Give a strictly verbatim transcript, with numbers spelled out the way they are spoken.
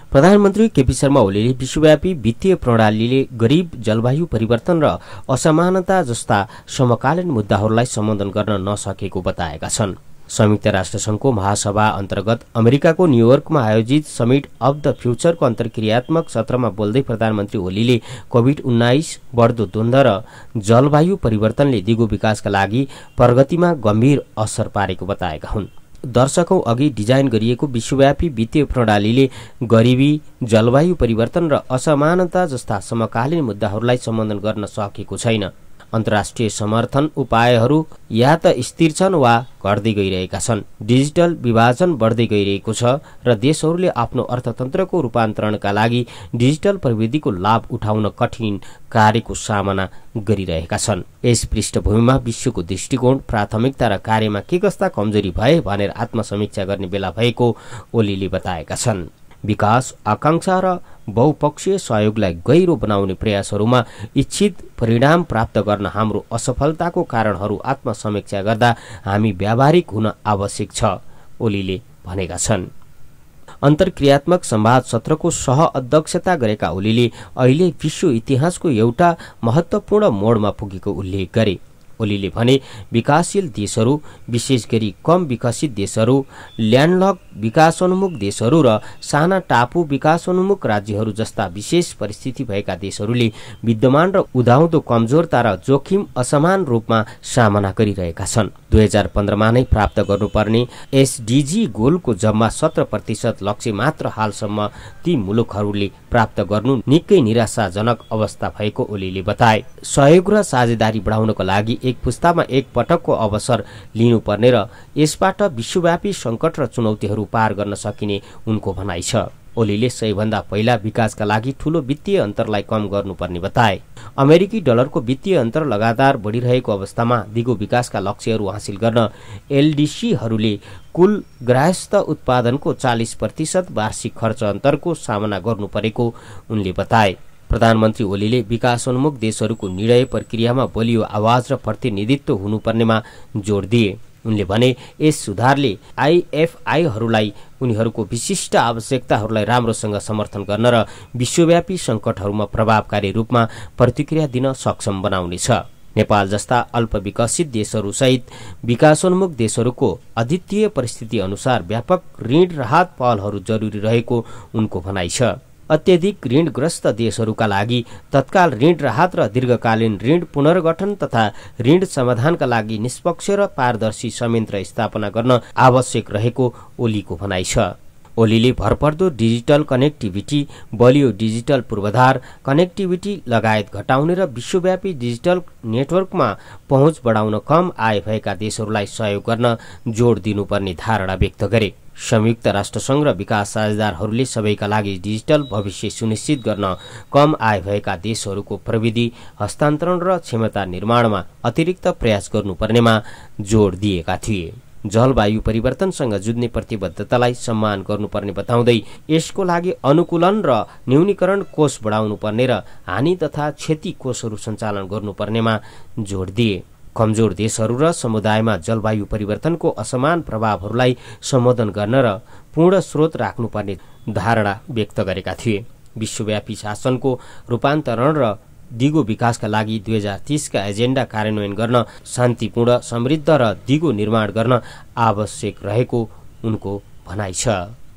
प्रधानमन्त्री केपी शर्मा ओलीले विश्वव्यापी वित्तीय प्रणालीले गरीब, जलवायु परिवर्तन र असमानता जस्ता समकालीन मुद्दाहरूलाई सम्बोधन गर्न नसकेको बताएका छन्। संयुक्त राष्ट्रसङ्घको महासभा अन्तर्गत अमेरिकाको न्युयोर्कमा आयोजित समिट अफ द फ्युचरको अन्तर्क्रियात्मक सत्रमा बोल्दै प्रधानमन्त्री ओलीले कोभिड उन्नाइस, बढ्दो द्वन्द र जलवायु परिवर्तनले दिगो विकासका लागि प्रगतिमा गम्भीर असर पारेको बताएका हुन्। दशकौं अघि डिजाइन गरिएको विश्वव्यापी वित्तीय प्रणालीले गरिबी, जलवायु परिवर्तन र असमानता जस्ता समकालीन मुद्दाहरूलाई सम्बोधन गर्न सकेको छैन। अन्तर्राष्ट्रिय समर्थन उपायहरू या त स्थिर छन् वा घट्दै गइरहेका छन्। डिजिटल विभाजन बढ्दै गइरहेको छ र देशहरूले आफ्नो अर्थतन्त्रको रूपान्तरणका लागि डिजिटल प्रविधिको लाभ उठाउन कठिन कार्यको सामना गरिरहेका छन्। यस पृष्ठभूमिमा विश्वको दृष्टिकोण, प्राथमिकता र कार्यमा के कस्ता कमजोरी भए भनेर आत्मसमीक्षा गर्ने बेला भएको ओलीले बताएका छन्। विकास आकांक्षा र बहुपक्षीय सहयोगलाई गहिरो बनाउने प्रयासहरूमा इच्छित परिणाम प्राप्त गर्न हाम्रो असफलताको कारणहरू आत्मसमीक्षा गर्दा हामी व्यावहारिक हुन आवश्यक छ, ओलीले भनेका छन्। अन्तर्क्रियात्मक संवाद सत्रको सह अध्यक्षता गरेका ओलीले अहिले विश्व इतिहासको एउटा महत्त्वपूर्ण मोडमा पुगेको उल्लेख गरे। ओलीले भने विकासशील देशहरू, विशेष गरी कम विकसित देशहरू, ल्यान्डलक विकासोन्मुख देशहरू र साना टापु विकासोन्मुख राज्यहरू जस्ता विशेष परिस्थिति भएका देशहरूले विद्यमान र उदाउँदो कमजोरता र जोखिम असमान रूपमा सामना गरिरहेका छन्। दुई हजार पन्ध्रमा नै प्राप्त गर्नुपर्ने एसडिजी गोलको जम्मा सत्र प्रतिशत लक्ष्य मात्र हालसम्म ती मुलुकहरूले प्राप्त गर्नु निकै निराशाजनक अवस्था भएको ओलीले बताए। सहयोग र साझेदारी बढाउनको लागि एक पुस्तामा एक पटकको अवसर लिनुपर्ने र यसबाट विश्वव्यापी सङ्कट र चुनौतीहरू पार गर्न सकिने उनको भनाइ छ। ओलीले सबैभन्दा पहिला विकासका लागि ठूलो वित्तीय अन्तरलाई कम गर्नुपर्ने बताए। अमेरिकी डलरको वित्तीय अन्तर लगातार बढिरहेको अवस्थामा दिगो विकासका लक्ष्यहरू हासिल गर्न एलडिसीहरूले कुल ग्राहस्थ उत्पादनको चालीस प्रतिशत वार्षिक खर्च अन्तरको सामना गर्नु परेको उनले बताए। प्रधानमन्त्री ओलीले विकासोन्मुख देशहरूको निर्णय प्रक्रियामा बलियो आवाज र प्रतिनिधित्व हुनुपर्नेमा जोड दिए। उनले भने यस सुधारले आइएफआईहरूलाई उनीहरूको विशिष्ट आवश्यकताहरूलाई राम्रोसँग समर्थन गर्न र विश्वव्यापी सङ्कटहरूमा प्रभावकारी रूपमा प्रतिक्रिया दिन सक्षम बनाउनेछ। नेपाल जस्ता अल्पविकसित देशहरूसहित विकासोन्मुख देशहरूको अद्वितीय परिस्थिति अनुसार व्यापक ऋण राहत पहलहरू जरुरी रहेको उनको भनाइ छ। अत्यधिक ऋणग्रस्त देशहरूका लागि तत्काल ऋण राहत र दीर्घकालीन ऋण पुनर्गठन तथा ऋण समाधानका लागि निष्पक्ष र पारदर्शी संयन्त्र स्थापना गर्न आवश्यक रहेको ओलीको भनाइ छ। ओलीले भरपर्दो डिजिटल कनेक्टिभिटी, बलियो डिजिटल पूर्वाधार कनेक्टिभिटी लगायत घटाउने र विश्वव्यापी डिजिटल नेटवर्कमा पहुँच बढाउन कम आय भएका देशहरूलाई सहयोग गर्न जोड दिनुपर्ने धारणा व्यक्त गरे। संयुक्त राष्ट्रसङ्घ र विकास साझेदारहरूले सबैका लागि डिजिटल भविष्य सुनिश्चित गर्न कम आय भएका देशहरूको प्रविधि हस्तान्तरण र क्षमता निर्माणमा अतिरिक्त प्रयास गर्नुपर्नेमा जोड दिएका थिए। जलवायु परिवर्तनसँग जुझ्ने प्रतिबद्धतालाई सम्मान गर्नुपर्ने बताउँदै यसको लागि अनुकूलन र न्यूनीकरण कोष बढाउनुपर्ने र हानि तथा क्षति कोषहरू सञ्चालन गर्नुपर्नेमा जोड दिए। कमजोर देशहरू र समुदायमा जलवायु परिवर्तनको असमान प्रभावहरूलाई सम्बोधन गर्न र पूर्ण स्रोत राख्नुपर्ने धारणा व्यक्त गरेका थिए। विश्वव्यापी शासनको रूपान्तरण र दिगो विकासका लागि दुई हजार तीसका एजेन्डा कार्यान्वयन गर्न शान्तिपूर्ण, समृद्ध र दिगो निर्माण गर्न आवश्यक रहेको उनको भनाइ छ।